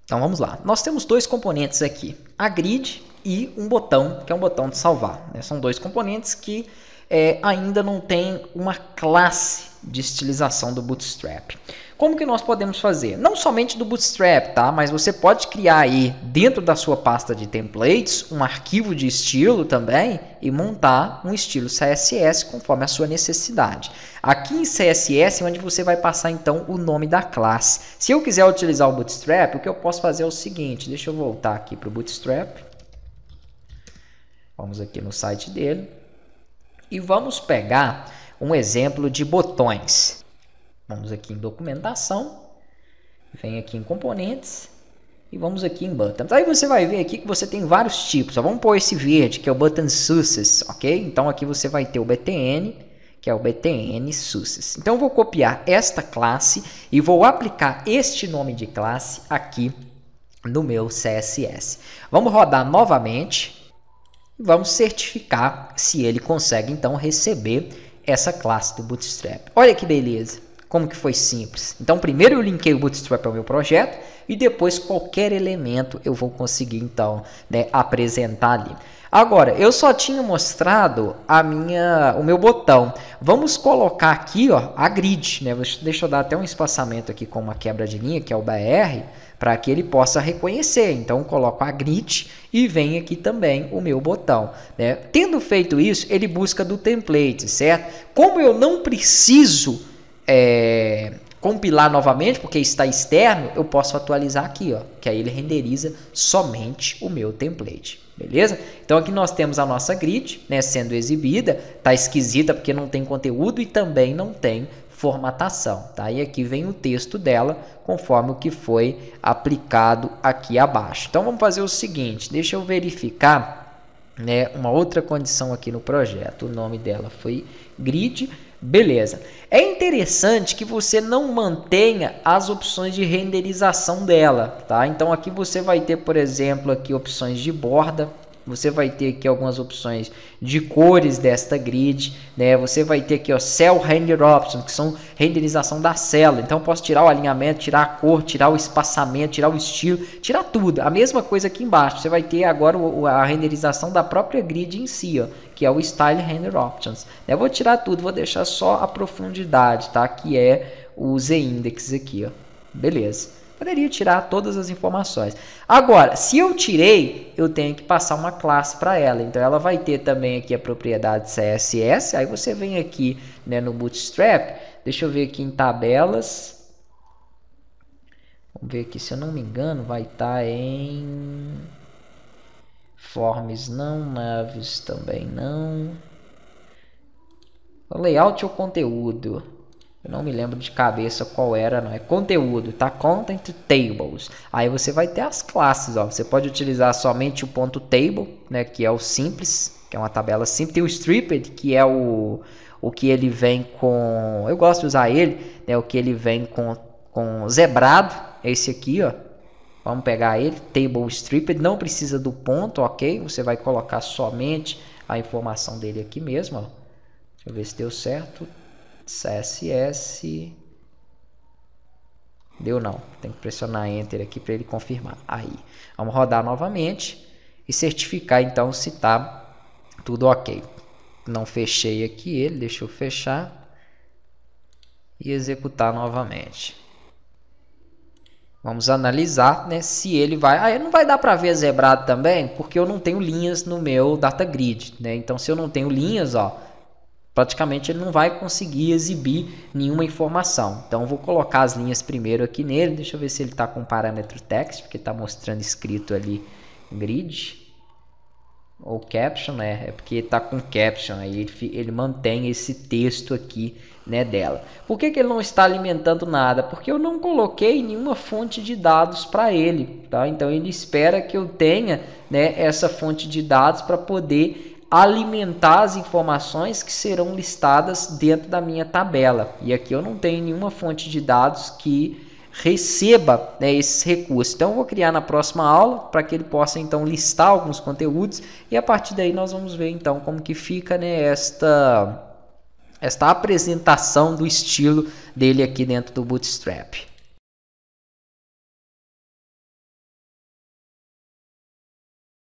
Então vamos lá. Nós temos dois componentes aqui, a grid e um botão, que é um botão de salvar, né? São dois componentes que ainda não tem uma classe de estilização do Bootstrap. Como que nós podemos fazer? Não somente do Bootstrap, tá? Mas você pode criar aí dentro da sua pasta de templates um arquivo de estilo também e montar um estilo CSS conforme a sua necessidade. Aqui em CSS é onde você vai passar então o nome da classe. Se eu quiser utilizar o Bootstrap, o que eu posso fazer é o seguinte, deixa eu voltar aqui para o Bootstrap. Vamos aqui no site dele e vamos pegar um exemplo de botões. Vamos aqui em documentação, vem aqui em componentes e vamos aqui em buttons. Aí você vai ver aqui que você tem vários tipos. Vamos pôr esse verde que é o button success, ok? Então aqui você vai ter o BTN, que é o BTN success. Então eu vou copiar esta classe e vou aplicar este nome de classe aqui no meu CSS. Vamos rodar novamente e vamos certificar se ele consegue então receber essa classe do Bootstrap. Olha que beleza! Como que foi simples. Então, primeiro eu linkei o Bootstrap ao meu projeto e depois qualquer elemento eu vou conseguir, então, né, apresentar ali. Agora, eu só tinha mostrado o meu botão. Vamos colocar aqui, ó, a grid, né? Deixa eu dar até um espaçamento aqui com uma quebra de linha, que é o BR, para que ele possa reconhecer. Então, coloco a grid e vem aqui também o meu botão, né? Tendo feito isso, ele busca do template, certo? Como eu não preciso compilar novamente, porque está externo, eu posso atualizar aqui, ó, que aí ele renderiza somente o meu template, beleza? Então aqui nós temos a nossa grid, né, sendo exibida, tá esquisita porque não tem conteúdo e também não tem formatação, tá? E aqui vem o texto dela, conforme o que foi aplicado aqui abaixo. Então vamos fazer o seguinte, deixa eu verificar, né, uma outra condição aqui no projeto. O nome dela foi grid. Beleza. É interessante que você não mantenha as opções de renderização dela, tá? Então aqui você vai ter, por exemplo, aqui opções de borda, você vai ter aqui algumas opções de cores desta grid, né? Você vai ter aqui, ó, Cell Render Options, que são renderização da célula. Então eu posso tirar o alinhamento, tirar a cor, tirar o espaçamento, tirar o estilo, tirar tudo. A mesma coisa aqui embaixo. Você vai ter agora a renderização da própria grid em si, ó, que é o Style Render Options. Eu vou tirar tudo, vou deixar só a profundidade, tá? Que é o Z-Index aqui, ó. Beleza. Poderia tirar todas as informações. Agora, se eu tirei, eu tenho que passar uma classe para ela. Então, ela vai ter também aqui a propriedade CSS. Aí você vem aqui, né, no Bootstrap. Deixa eu ver aqui em tabelas. Vamos ver aqui, se eu não me engano, vai estar em Forms não, Naves também não. O layout ou conteúdo? Eu não me lembro de cabeça qual era, não é conteúdo, tá? Content Tables. Aí você vai ter as classes, ó. Você pode utilizar somente o ponto table, né? Que é o simples, que é uma tabela simples. Tem o stripped, que é o que ele vem com... Eu gosto de usar ele, né? O que ele vem com zebrado. É esse aqui, ó. Vamos pegar ele, Table Stripped. Não precisa do ponto, ok? Você vai colocar somente a informação dele aqui mesmo, ó. Deixa eu ver se deu certo. CSS deu não, tem que pressionar Enter aqui para ele confirmar. Aí, vamos rodar novamente e certificar então se está tudo ok. Não fechei aqui ele, deixa eu fechar e executar novamente. Vamos analisar, né, se ele vai... Aí não vai dar para ver zebrado também, porque eu não tenho linhas no meu data grid, né? Então se eu não tenho linhas, ó, praticamente ele não vai conseguir exibir nenhuma informação. Então eu vou colocar as linhas primeiro aqui nele. Deixa eu ver se ele está com parâmetro text, porque está mostrando escrito ali grid. Ou caption, né? É porque está com caption, aí ele mantém esse texto aqui, né, dela. Por que ele não está alimentando nada? Porque eu não coloquei nenhuma fonte de dados para ele, tá? Então ele espera que eu tenha, né, essa fonte de dados para poder alimentar as informações que serão listadas dentro da minha tabela. E aqui eu não tenho nenhuma fonte de dados que receba, né, esses recursos. Então eu vou criar na próxima aula para que ele possa então listar alguns conteúdos e a partir daí nós vamos ver então como que fica, né, esta apresentação do estilo dele aqui dentro do Bootstrap.